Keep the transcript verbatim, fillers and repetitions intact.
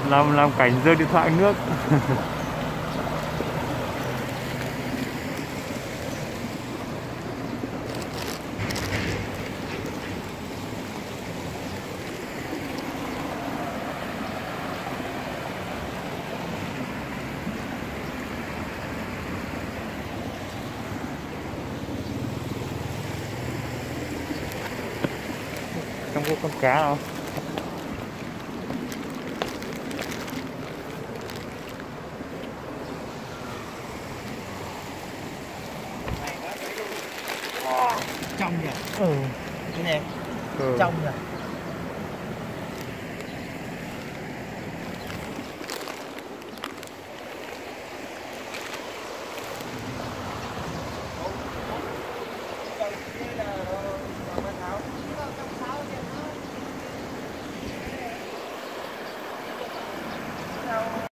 làm làm cảnh rơi điện thoại nước. Không có con cá đâu. Trong nhỉ? Ừ. Cái này Ừ. trong nhỉ?